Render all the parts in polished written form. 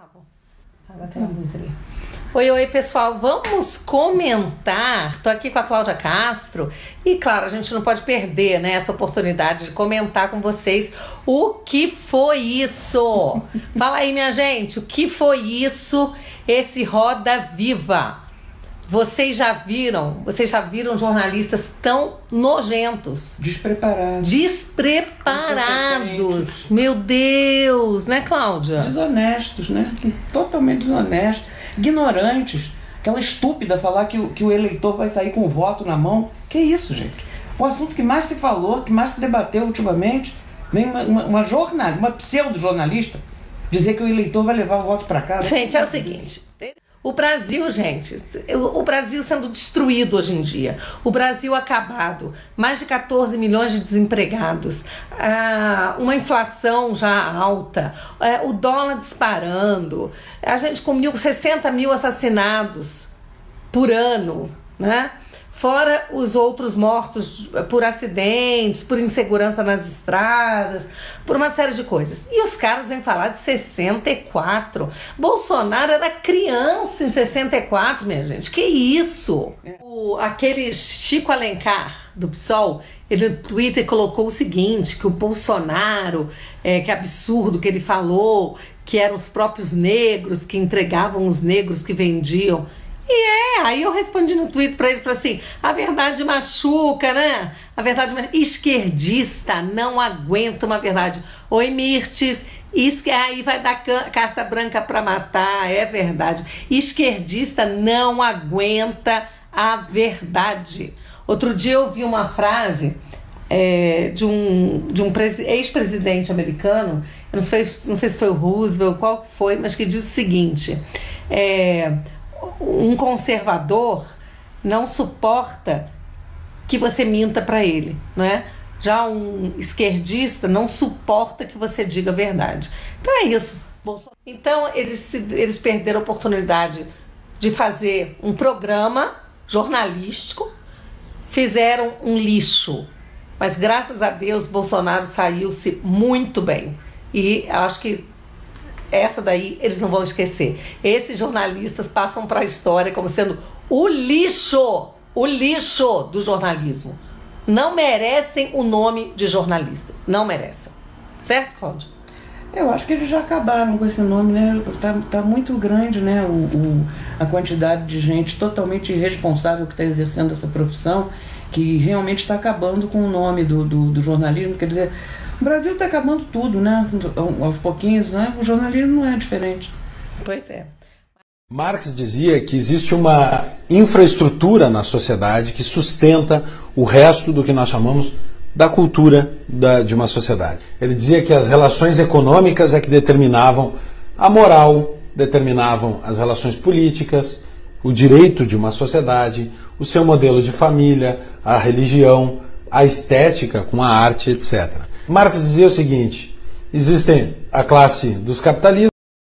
Agora tem a luz ali. Oi, pessoal, vamos comentar. Tô aqui com a Cláudia Castro e, claro, a gente não pode perder, né, essa oportunidade de comentar com vocês o que foi isso. Fala aí, minha gente, o que foi isso, esse Roda Viva? Vocês já viram jornalistas tão nojentos? Despreparados. Meu Deus, né, Cláudia? Desonestos, né? Totalmente desonestos. Ignorantes. Aquela estúpida falar que o eleitor vai sair com o voto na mão. Que isso, gente? O assunto que mais se falou, que mais se debateu ultimamente, vem uma pseudo-jornalista dizer que o eleitor vai levar o voto para casa. Gente, é o seguinte... O Brasil, gente, o Brasil sendo destruído hoje em dia, o Brasil acabado, mais de 14 milhões de desempregados, uma inflação já alta, o dólar disparando, a gente com 60 mil assassinados por ano, né? Fora os outros mortos por acidentes, por insegurança nas estradas, por uma série de coisas. E os caras vêm falar de 64. Bolsonaro era criança em 64, minha gente. Que isso? Aquele Chico Alencar, do PSOL, ele no Twitter colocou o seguinte, que o Bolsonaro, que absurdo que ele falou, que eram os próprios negros que entregavam os negros que vendiam. Aí eu respondi no Twitter pra ele, falei assim, a verdade machuca, né? A verdade machuca. Esquerdista não aguenta uma verdade. Oi, Mirtes, aí vai dar carta branca pra matar, é verdade. Esquerdista não aguenta a verdade. Outro dia eu vi uma frase de um ex-presidente americano, eu não sei se foi o Roosevelt, qual foi, mas que diz o seguinte, um conservador não suporta que você minta para ele, não é? Já um esquerdista não suporta que você diga a verdade. Então é isso. Então eles perderam a oportunidade de fazer um programa jornalístico, fizeram um lixo. Mas graças a Deus Bolsonaro saiu-se muito bem. E acho que essa daí eles não vão esquecer. Esses jornalistas passam para a história como sendo o lixo do jornalismo. Não merecem o nome de jornalistas. Não merecem. Certo, Cláudia? Eu acho que eles já acabaram com esse nome, né? Tá muito grande, né? A quantidade de gente totalmente irresponsável que está exercendo essa profissão, que realmente está acabando com o nome do jornalismo. Quer dizer, o Brasil está acabando tudo, né? Aos pouquinhos, né? O jornalismo não é diferente. Pois é. Marx dizia que existe uma infraestrutura na sociedade que sustenta o resto do que nós chamamos da cultura de uma sociedade. Ele dizia que as relações econômicas é que determinavam a moral, determinavam as relações políticas, o direito de uma sociedade, o seu modelo de família, a religião, a estética com a arte, etc. Marx dizia o seguinte, existem a classe dos capitalistas,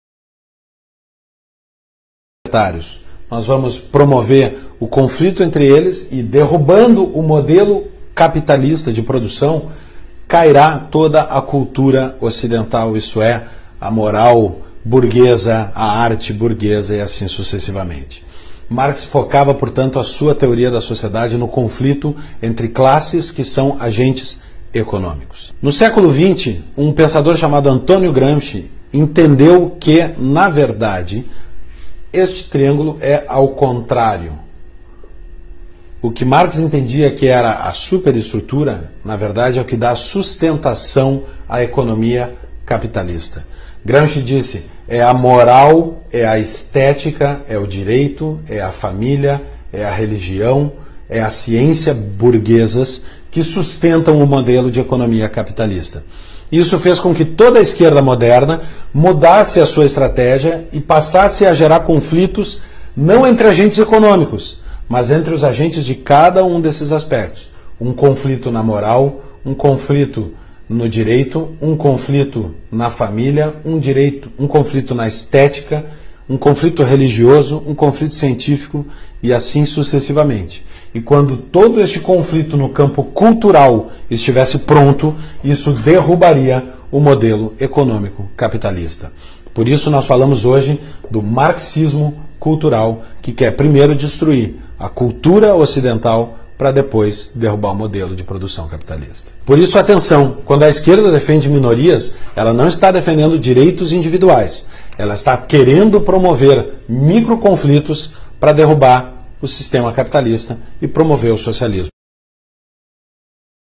nós vamos promover o conflito entre eles e derrubando o modelo capitalista de produção, cairá toda a cultura ocidental, isso é, a moral burguesa, a arte burguesa e assim sucessivamente. Marx focava, portanto, a sua teoria da sociedade no conflito entre classes que são agentes econômicos. No século XX, um pensador chamado Antônio Gramsci entendeu que, na verdade, este triângulo é ao contrário. O que Marx entendia que era a superestrutura, na verdade, é o que dá sustentação à economia capitalista. Gramsci disse, é a moral, é a estética, é o direito, é a família, é a religião, é a ciência burguesas que sustentam o modelo de economia capitalista. Isso fez com que toda a esquerda moderna mudasse a sua estratégia e passasse a gerar conflitos não entre agentes econômicos, mas entre os agentes de cada um desses aspectos. Um conflito na moral, um conflito no direito, um conflito na família, um conflito na estética, um conflito religioso, um conflito científico e assim sucessivamente. E quando todo este conflito no campo cultural estivesse pronto, isso derrubaria o modelo econômico capitalista. Por isso nós falamos hoje do marxismo cultural, que quer primeiro destruir a cultura ocidental para depois derrubar o modelo de produção capitalista. Por isso, atenção, quando a esquerda defende minorias, ela não está defendendo direitos individuais, ela está querendo promover microconflitos para derrubar o sistema capitalista e promover o socialismo.